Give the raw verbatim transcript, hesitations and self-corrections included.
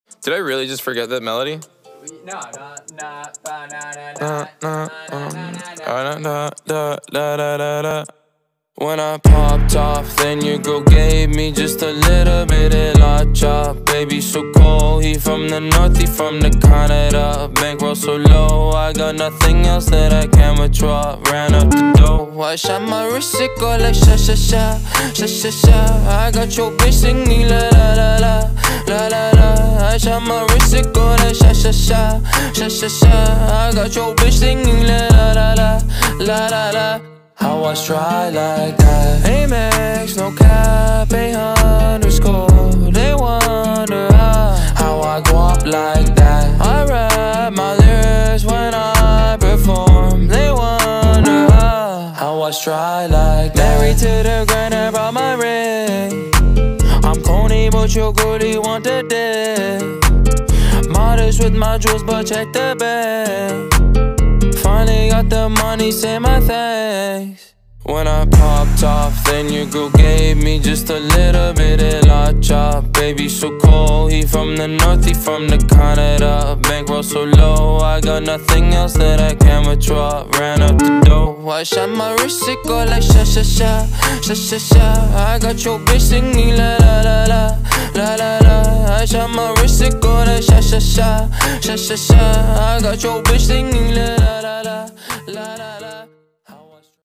Did I really just forget that melody? No, no, no, ba, na, na, Na, na, na, na, um, na, na, na. da, da, da, da, da, da. When I popped off, then your girl gave me just a little bit of la chop. Baby so cold, he from the north, he from the Canada. Bankroll so low, I got nothing else that I can withdraw. Ran up the dough, I shot my wrist, it go like sha sha sha, sha sha sha. I got your bitch singing la la la la, la la la. I shot my wrist, it go like sha sha sha, sha sha sha. I got your bitch singing la la la la, la la la. How I try like that? Amex, no cap, a underscore. They wonder how, how I go up like that. I rap my lyrics when I perform. They wonder how, how I try like that. Married to the grind, I brought my ring. I'm corny, but your girlie want the dick. Modest with my jewels, but check the bag. Finally got the money, say my thanks. When I popped off, then your girl gave me just a little bit of la chop. Baby so cold, he from the north, he from the Canada. Bankroll so low, I got nothing else that I can withdraw. Ran up the dough, I shot my wrist, it go like sha sha sha, sha sha sha. I got your bitch singing la la la la, la la la. I shot my wrist, it go like sha sha sha, sha sha sha. I got your bitch singing la la la la, la la la.